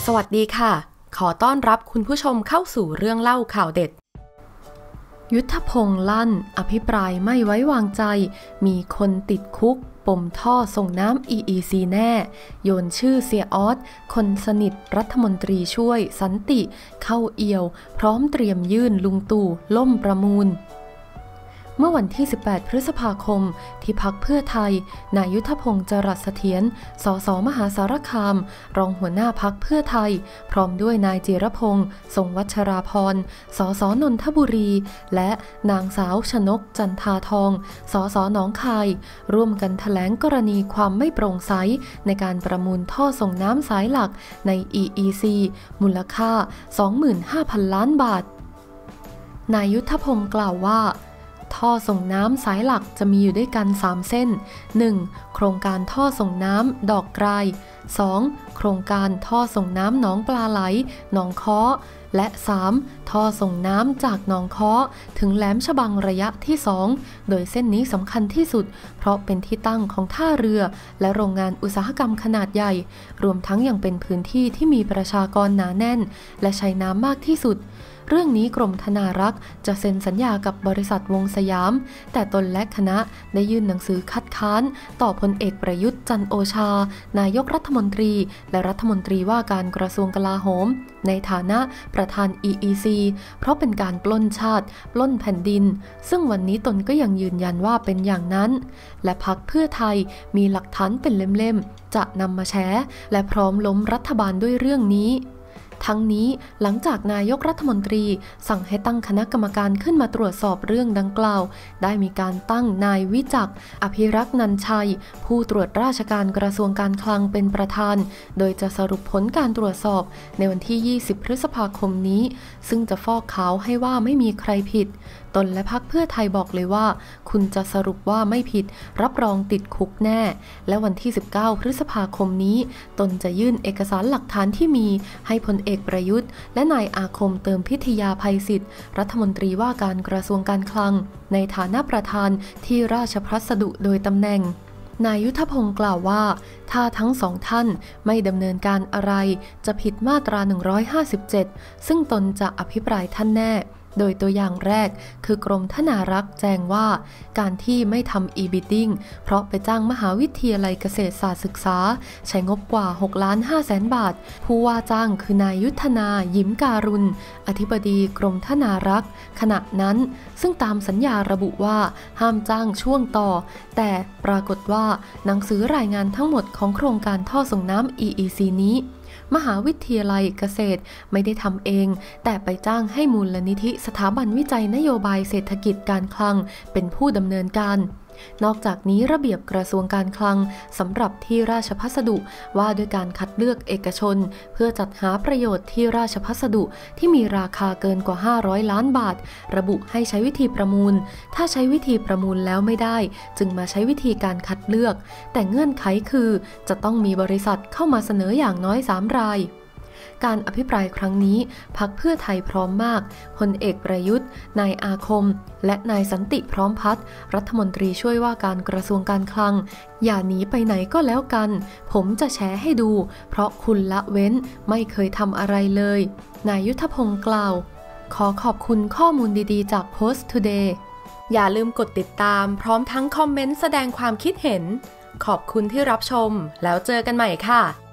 วัสดีค่ะขอต้อนรับคุณผู้ชมเข้าสู่เรื่องเล่าข่าวเด็ดยุทธพงษ์ลั่นอภิปรายไม่ไว้วางใจมีคนติดคุกปมท่อส่งน้ำ EEC แน่โยนชื่อเสียออสคนสนิทรัฐมนตรีช่วยสันติเข้าเอี่ยวพร้อมเตรียมยื่นลุงตู่ล่มประมูลเมื่อวันที่ 18 พฤษภาคมที่พรรคเพื่อไทยนายยุทธพงษ์จรัสเสถียร สส มหาสารคาม รองหัวหน้าพรรคเพื่อไทย พร้อมด้วยนายจิรพงษ์ ทรงวัชราพร สส นนทบุรี และนางสาวชนก จันทาทอง สส หนองคาย ร่วมกันแถลงกรณีความไม่โปร่งใสในการประมูลท่อส่งน้ำสายหลักใน EEC มูลค่า 25,000 ล้านบาท นายยุทธพงษ์กล่าวว่าท่อส่งน้ำสายหลักจะมีอยู่ด้วยกัน3เส้น 1. โครงการท่อส่งน้ำดอกกราย 2. โครงการท่อส่งน้ำหนองปลาไหลหนองค้อและ 3. ท่อส่งน้ำจากหนองค้อถึงแหลมฉบังระยะที่ 2 โดยเส้นนี้สำคัญที่สุดเพราะเป็นที่ตั้งของท่าเรือและโรงงานอุตสาหกรรมขนาดใหญ่รวมทั้งยังเป็นพื้นที่ที่มีประชากรหนาแน่นและใช้น้ำมากที่สุดเรื่องนี้กรมธนารักษ์จะเซ็นสัญญากับบริษัทวงสยามแต่ตนและคณะได้ยื่นหนังสือคัดค้านต่อพลเอกประยุทธ์จันทร์โอชานายกรัฐมนตรีและรัฐมนตรีว่าการกระทรวงกลาโหมในฐานะประธาน EEC เพราะเป็นการปล้นชาติปล้นแผ่นดินซึ่งวันนี้ตนก็ยังยืนยันว่าเป็นอย่างนั้นและพรรคเพื่อไทยมีหลักฐานเป็นเล่มๆจะนำมาแฉและพร้อมล้มรัฐบาลด้วยเรื่องนี้ทั้งนี้หลังจากนายกรัฐมนตรีสั่งให้ตั้งคณะกรรมการขึ้นมาตรวจสอบเรื่องดังกล่าวได้มีการตั้งนายวิจักรอภิรักษ์นันชัยผู้ตรวจราชการกระทรวงการคลังเป็นประธานโดยจะสรุปผลการตรวจสอบในวันที่ 20 พฤษภาคมนี้ซึ่งจะฟอกขาวให้ว่าไม่มีใครผิดตนและพรรคเพื่อไทยบอกเลยว่าคุณจะสรุปว่าไม่ผิดรับรองติดคุกแน่และวันที่ 19 พฤษภาคมนี้ตนจะยื่นเอกสารหลักฐานที่มีให้พลเอกประยุทธ์และนายอาคมเติมพิทยาภัยศิษย์รัฐมนตรีว่าการกระทรวงการคลังในฐานะประธานที่ราชพัสดุโดยตำแหน่งนายยุทธพงศ์กล่าวว่าถ้าทั้งสองท่านไม่ดำเนินการอะไรจะผิดมาตรา 157 ซึ่งตนจะอภิปรายท่านแน่โดยตัวอย่างแรกคือกรมธนารักษ์แจ้งว่าการที่ไม่ทำ e-bidding เพราะไปจ้างมหาวิทยาลัยเกษตรศาสตร์ศึกษาใช้งบกว่า 6,500,000 บาทผู้ว่าจ้างคือนายยุทธนายิ้มการุณอธิบดีกรมธนารักษ์ขณะนั้นซึ่งตามสัญญาระบุว่าห้ามจ้างช่วงต่อแต่ปรากฏว่าหนังสือรายงานทั้งหมดของโครงการท่อส่งน้ำ EEC นี้มหาวิทยาลัยเกษตรไม่ได้ทำเองแต่ไปจ้างให้มูลนิธิสถาบันวิจัยนโยบายเศรษฐกิจการคลังเป็นผู้ดำเนินการนอกจากนี้ระเบียบกระทรวงการคลังสำหรับที่ราชพัสดุว่าด้วยการคัดเลือกเอกชนเพื่อจัดหาประโยชน์ที่ราชพัสดุที่มีราคาเกินกว่า500 ล้านบาทระบุให้ใช้วิธีประมูลถ้าใช้วิธีประมูลแล้วไม่ได้จึงมาใช้วิธีการคัดเลือกแต่เงื่อนไขคือจะต้องมีบริษัทเข้ามาเสนออย่างน้อย3 รายการอภิปรายครั้งนี้พรรคเพื่อไทยพร้อมมากพลเอกประยุทธ์นายอาคมและนายสันติพร้อมพัฒน์รัฐมนตรีช่วยว่าการกระทรวงการคลังอย่าหนีไปไหนก็แล้วกันผมจะแชร์ให้ดูเพราะคุณละเว้นไม่เคยทำอะไรเลยนายยุทธพงศ์กล่าวขอขอบคุณข้อมูลดีๆจาก Post Today อย่าลืมกดติดตามพร้อมทั้งคอมเมนต์แสดงความคิดเห็นขอบคุณที่รับชมแล้วเจอกันใหม่ค่ะ